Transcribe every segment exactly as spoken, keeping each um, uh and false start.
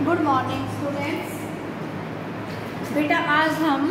Good morning students. बेटा आज हम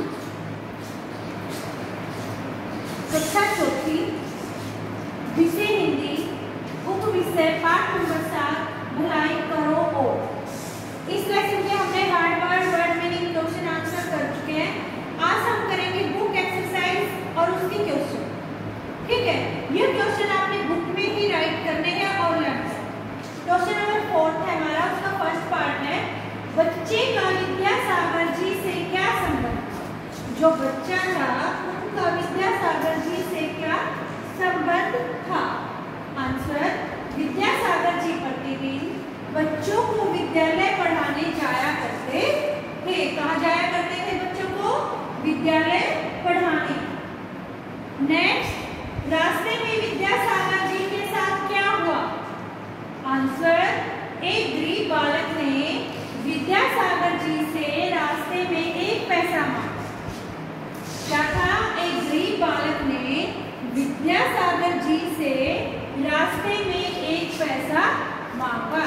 कक्षा चौथी विषय हिंदी उप विषय पाठ नंबर सात भलाई करो और इस लेसन में हमने hard word word meaning question answer कर चुके हैं। आज हम करेंगे बुक एक्सरसाइज और उसके क्वेश्चन। ठीक है, ये क्वेश्चन आपने बुक में ही राइट करने हैं और लर्न। क्वेश्चन नंबर फोर्थ है हमारा, उसका फर्स्ट पार्ट है बच्चे का विद्यासागर जी से क्या संबंध। जो बच्चा था उनका विद्यासागर जी से क्या संबंध था। आंसर, विद्यासागर जी प्रतिदिन बच्चों को विद्यालय पढ़ाने जाया करते थे। कहाँ जाया करते थे बच्चों को? विद्यालय पढ़ाने। नेक्स्ट, रास्ते में विद्यासागर जी के साथ क्या हुआ। आंसर, एक गरीब बालक ने विद्यासागर जी से रास्ते में एक पैसा मांगा। क्या था? एक गरीब बालक ने विद्यासागर जी से रास्ते में एक पैसा मांगा।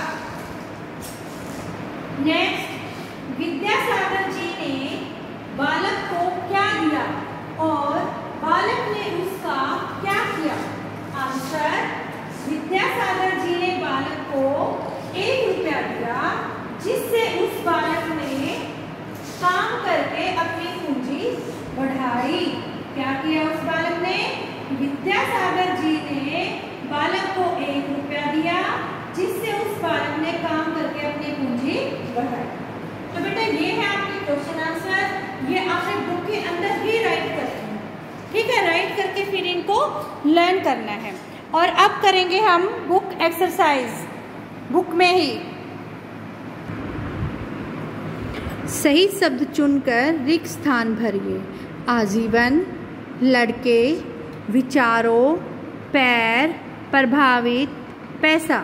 नेक्स्ट, विद्यासागर जी ने बालक को क्या दिया और बालक ने उसका क्या किया। आंसर, विद्यासागर जी ने बालक को एक रुपया दिया जिससे उस बालक ने काम करके अपनी पूंजी बढ़ाई। क्या किया उस बालक ने? विद्यासागर जी ने बालक को एक रुपया दिया जिससे उस बालक ने काम करके अपनी पूंजी बढ़ाई। तो बेटा ये है आपके क्वेश्चन आंसर, ये आपने बुक के अंदर ही राइट करना है। ठीक है, राइट करके फिर इनको लर्न करना है। और अब करेंगे हम बुक एक्सरसाइज बुक में ही। सही शब्द चुनकर रिक्त स्थान भरिए। आजीवन, लड़के, विचारों, पैर, प्रभावित, पैसा।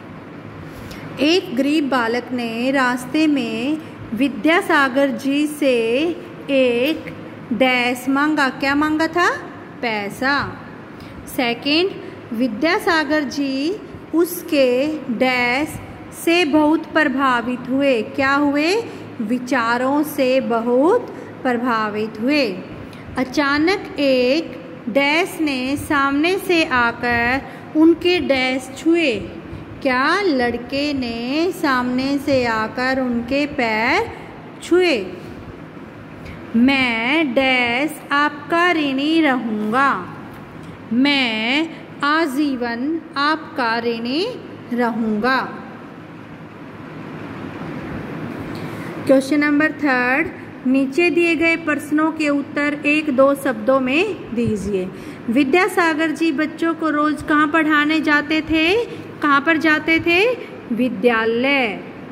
एक गरीब बालक ने रास्ते में विद्यासागर जी से एक डैश मांगा। क्या मांगा था? पैसा। सेकंड, विद्यासागर जी उसके डैश से बहुत प्रभावित हुए। क्या हुए? विचारों से बहुत प्रभावित हुए। अचानक एक डैश ने सामने से आकर उनके डैश छुए। क्या? लड़के ने सामने से आकर उनके पैर छुए। मैं डैश आपका ऋणी रहूँगा। मैं आजीवन आपका ऋणी रहूँगा। क्वेश्चन नंबर थर्ड, नीचे दिए गए प्रश्नों के उत्तर एक दो शब्दों में दीजिए। विद्यासागर जी बच्चों को रोज कहाँ पढ़ाने जाते थे? कहाँ पर जाते थे? विद्यालय।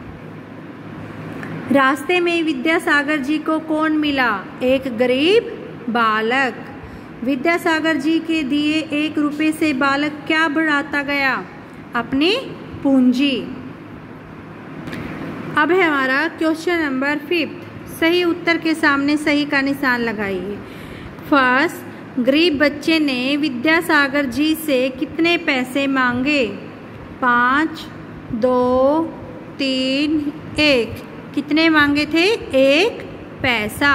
रास्ते में विद्यासागर जी को कौन मिला? एक गरीब बालक। विद्यासागर जी के दिए एक रुपए से बालक क्या बढ़ाता गया? अपनी पूंजी। अब है हमारा क्वेश्चन नंबर फिफ्थ। सही उत्तर के सामने सही का निशान लगाइए। फर्स्ट, गरीब बच्चे ने विद्यासागर जी से कितने पैसे मांगे? पाँच, दो, तीन, एक। कितने मांगे थे? एक पैसा।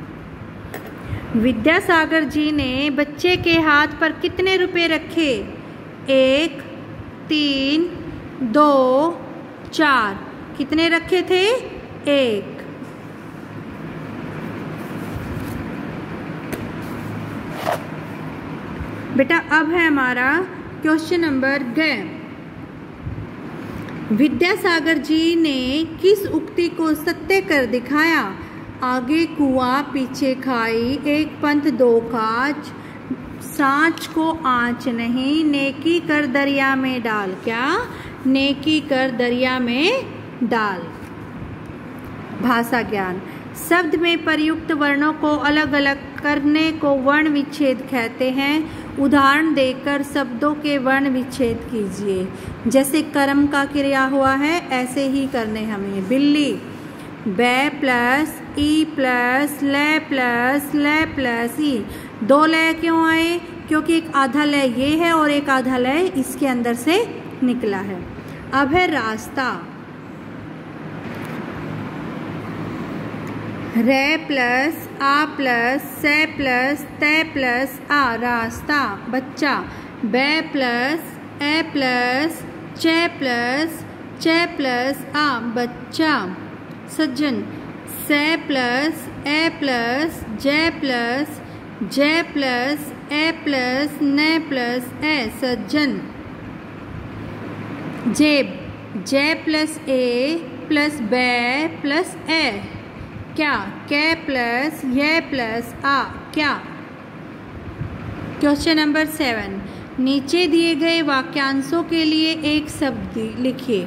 विद्यासागर जी ने बच्चे के हाथ पर कितने रुपए रखे? एक, तीन, दो, चार। कितने रखे थे? एक। बेटा अब है हमारा क्वेश्चन नंबर ग। विद्यासागर जी ने किस उक्ति को सत्य कर दिखाया? आगे कुआं पीछे खाई, एक पंथ दो काज, सांच को आँच नहीं, नेकी कर दरिया में डाल। क्या? नेकी कर दरिया में डाल। भाषा ज्ञान। शब्द में प्रयुक्त वर्णों को अलग अलग करने को वर्ण विच्छेद कहते हैं। उदाहरण देकर शब्दों के वर्ण विच्छेद कीजिए। जैसे कर्म का क्रिया हुआ है ऐसे ही करने हमें। बिल्ली, बै प्लस ई प्लस ल प्लस ल प्लस ई। दो लय क्यों आए? क्योंकि एक आधा लय ये है और एक आधा लय इसके अंदर से निकला है। अब है रास्ता। रे प्लस आ प्लस से प्लस ते प्लस आ रास्ता बच्चा। बे प्लस ए प्लस चे प्लस चे प्लस आ बच्चा। सज्जन से प्लस ए प्लस जे प्लस जे प्लस ए प्लस ने प्लस ए सज्जन। जेब जे प्लस ए प्लस बे प्लस ए क्या। के प्लस ये प्लस आ क्या। क्वेश्चन नंबर सेवन, नीचे दिए गए वाक्यांशों के लिए एक शब्द लिखिए।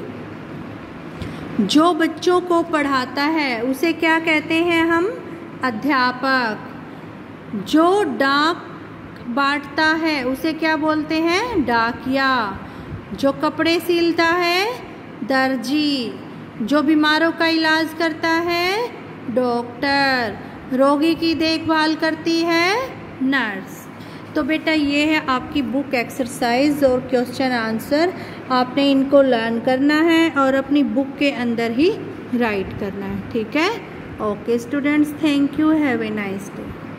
जो बच्चों को पढ़ाता है उसे क्या कहते हैं हम, अध्यापक। जो डाक बांटता है उसे क्या बोलते हैं, डाकिया। जो कपड़े सिलता है, दर्जी। जो बीमारों का इलाज करता है, डॉक्टर। रोगी की देखभाल करती है, नर्स। तो बेटा ये है आपकी बुक एक्सरसाइज और क्वेश्चन आंसर। आपने इनको लर्न करना है और अपनी बुक के अंदर ही राइट करना है, ठीक है। Okay students, thank you, have a nice day.